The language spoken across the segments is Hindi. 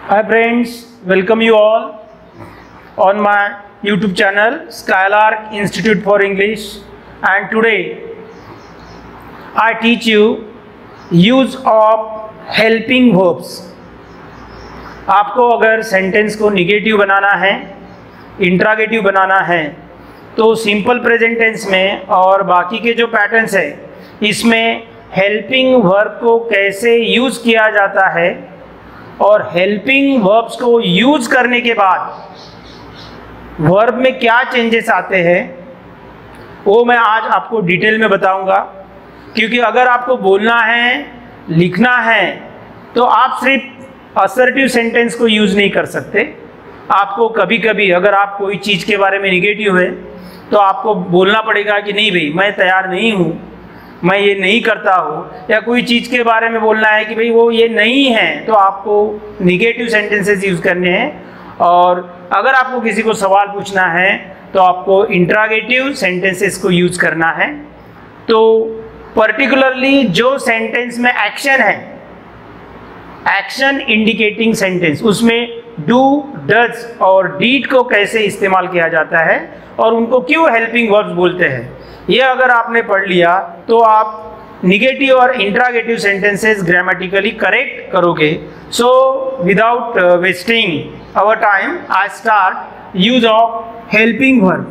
Hi friends, welcome you all on my YouTube channel Skylark Institute for English, and today I teach you use of helping verbs. आपको अगर सेंटेंस को निगेटिव बनाना है, इंट्रागेटिव बनाना है तो सिंपल प्रेजेंट टेंस में और बाकी के जो पैटर्न्स है इसमें हेल्पिंग वर्ब को कैसे यूज़ किया जाता है और हेल्पिंग वर्ब्स को यूज करने के बाद वर्ब में क्या चेंजेस आते हैं वो मैं आज आपको डिटेल में बताऊंगा। क्योंकि अगर आपको बोलना है, लिखना है तो आप सिर्फ असर्टिव सेंटेंस को यूज नहीं कर सकते। आपको कभी कभी अगर आप कोई चीज़ के बारे में निगेटिव है तो आपको बोलना पड़ेगा कि नहीं भाई मैं तैयार नहीं हूँ, मैं ये नहीं करता हूँ, या कोई चीज़ के बारे में बोलना है कि भाई वो ये नहीं है तो आपको निगेटिव सेंटेंसेस यूज़ करने हैं। और अगर आपको किसी को सवाल पूछना है तो आपको इंट्रागेटिव सेंटेंसेस को यूज़ करना है। तो पर्टिकुलरली जो सेंटेंस में एक्शन है, एक्शन इंडिकेटिंग सेंटेंस, उसमें डू, डज और डीड को कैसे इस्तेमाल किया जाता है और उनको क्यों हेल्पिंग वर्ब्स बोलते हैं, ये अगर आपने पढ़ लिया तो आप निगेटिव और इंट्रागेटिव सेंटेंसेस ग्रामेटिकली करेक्ट करोगे। So without wasting our time I start use of helping verb.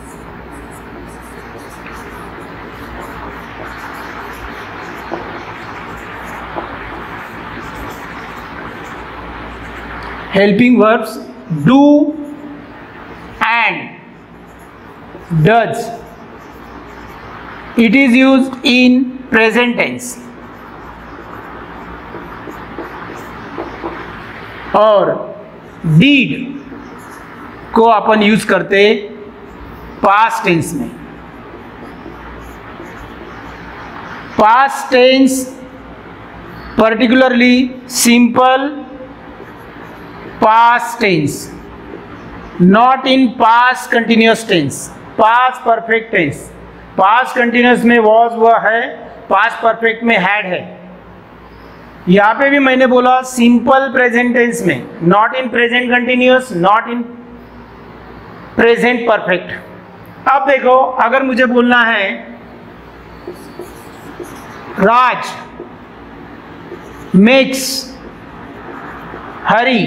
Helping verbs do and does, it is used in present tense और did को अपन यूज करते पास्ट टेंस में। Past tense particularly simple past tense, not in past continuous tense, past perfect tense. Past continuous में वॉज वह है, पास्ट परफेक्ट में हैड है। यहाँ पे भी मैंने बोला सिंपल प्रेजेंट टेंस में, not in present continuous, not in present perfect. अब देखो अगर मुझे बोलना है राज मेक्स हरी,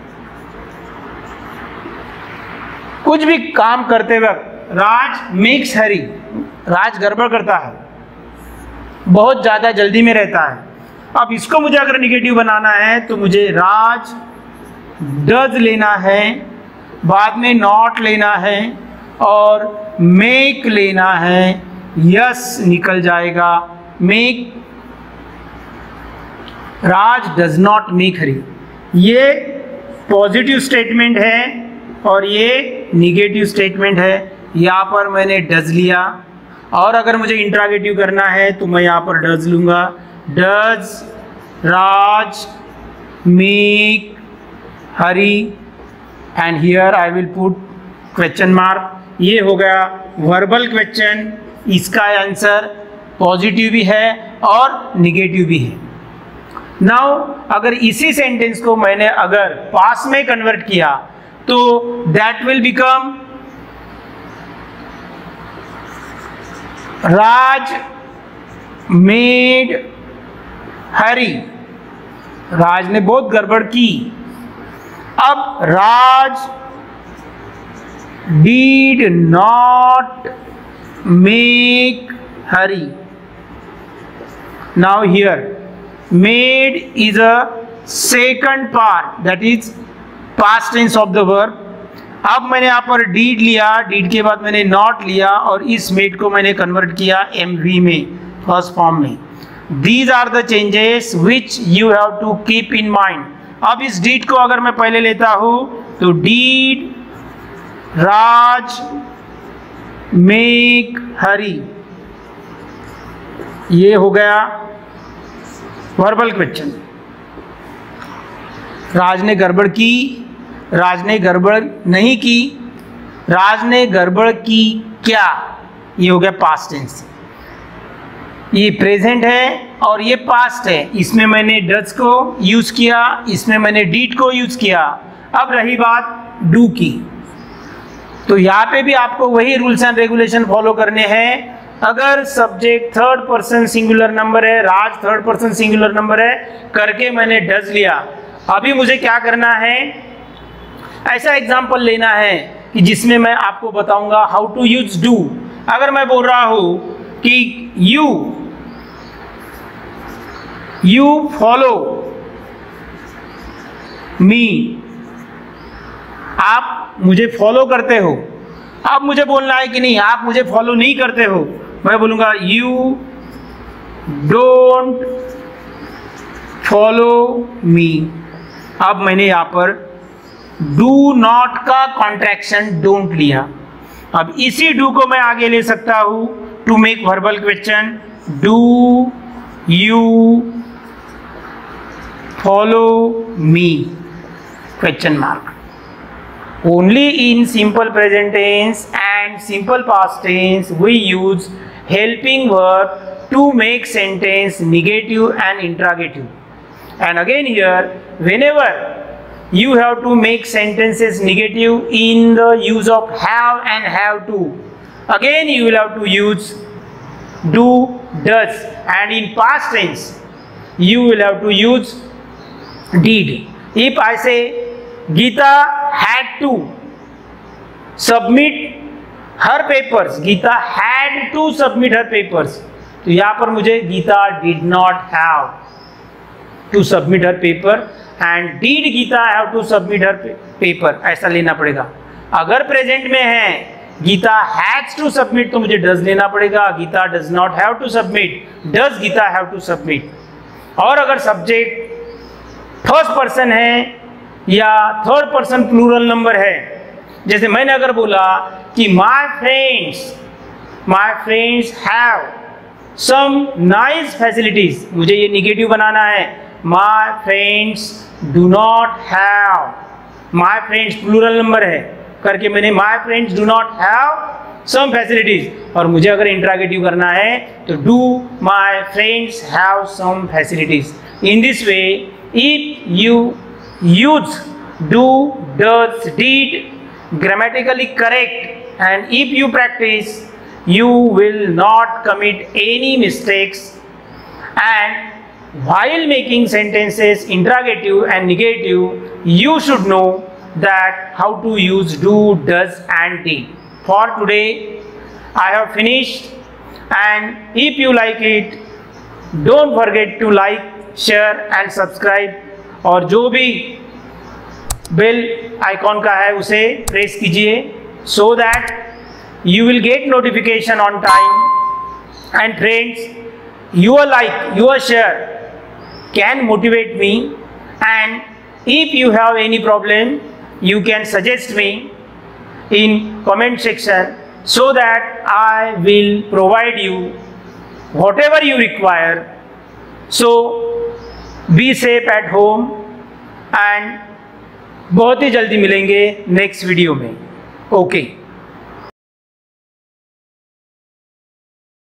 कुछ भी काम करते वक्त राज मेक्स हरी, राज गड़बड़ करता है, बहुत ज़्यादा जल्दी में रहता है। अब इसको मुझे अगर निगेटिव बनाना है तो मुझे राज डज लेना है, बाद में नॉट लेना है और मेक लेना है, यस निकल जाएगा, make, Raj does not make Hari. ये पॉजिटिव स्टेटमेंट है और ये निगेटिव स्टेटमेंट है। यहाँ पर मैंने डज लिया और अगर मुझे इंट्रागेटिव करना है तो मैं यहाँ पर डज लूँगा। Does Raj make Hari and here I will put question mark. ये हो गया वर्बल क्वेश्चन, इसका आंसर पॉजिटिव भी है और निगेटिव भी है। नाउ अगर इसी सेंटेंस को मैंने अगर पास्ट में कन्वर्ट किया तो that will become Raj made Hari, Raj ने बहुत गड़बड़ की। अब Raj did not make Hari. Now here made is a second part, that is past tense of the verb. अब मैंने यहाँ पर डीड लिया, डीड के बाद मैंने नॉट लिया और इस मेड को मैंने कन्वर्ट किया एमवी में, फर्स्ट फॉर्म में। These are the changes which you have to keep in mind. अब इस डीड को अगर मैं पहले लेता हूँ तो डीड राज मेक हरी, ये हो गया वर्बल क्वेश्चन। राज ने गड़बड़ की, राज ने गड़बड़ नहीं की, राज ने गड़बड़ की क्या, ये हो गया पास्ट टेंस। ये प्रेजेंट है और ये पास्ट है। इसमें मैंने डज को यूज किया, इसमें मैंने डीड को यूज किया। अब रही बात डू की, तो यहाँ पे भी आपको वही रूल्स एंड रेगुलेशन फॉलो करने हैं। अगर subject third person singular number है, Raj third person singular number है, करके मैंने डज लिया। अभी मुझे क्या करना है, ऐसा एग्जाम्पल लेना है कि जिसमें मैं आपको बताऊंगा हाउ टू यूज डू। अगर मैं बोल रहा हूं कि यू फॉलो मी, आप मुझे फॉलो करते हो। अब मुझे बोलना है कि नहीं, आप मुझे फॉलो नहीं करते हो। मैं बोलूंगा यू डोंट फॉलो मी। अब मैंने यहां पर डू नॉट का कॉन्ट्रैक्शन डोंट लिया। अब इसी डू को मैं आगे ले सकता हूं to make verbal question, do you follow me question mark. Only in simple present tense and simple past tense we use helping verb to make sentence negative and interrogative. And again here, whenever you have to make sentences negative in the use of have and have to, again you will have to use do, does, and in past tense you will have to use did. If I say Geeta had to submit her papers, Geeta had to submit her papers, तो यहाँ पर मुझे Geeta did not have to submit her paper and did Geeta have to submit her paper, ऐसा लेना पड़ेगा। अगर प्रेजेंट में है Geeta has to submit तो मुझे does लेना पड़ेगा। Geeta does not have to submit, does Geeta have to submit। और अगर सब्जेक्ट फर्स्ट पर्सन है या थर्ड पर्सन प्लूरल नंबर है, जैसे मैंने अगर बोला कि my friends have some nice facilities, मुझे ये निगेटिव बनाना है। My friends do not have, my friends plural number है करके मैंने my friends do not have some facilities, और मुझे अगर इंट्रोगेटिव करना है तो do my friends have some facilities. In this way if you use do, does, did grammatically correct, and if you practice you will not commit any mistakes. And while making sentences interrogative and negative you should know that how to use do, does and did. For today I have finished, and if you like it don't forget to like, share and subscribe, और जो भी बेल आइकॉन का है उसे प्रेस कीजिए so that you will get notification on time. And friends, your like, your share can motivate me, and if you have any problem you can suggest me in comment section so that I will provide you whatever you require. So be safe at home, and बहुत ही जल्दी मिलेंगे नेक्स्ट वीडियो में। ओके।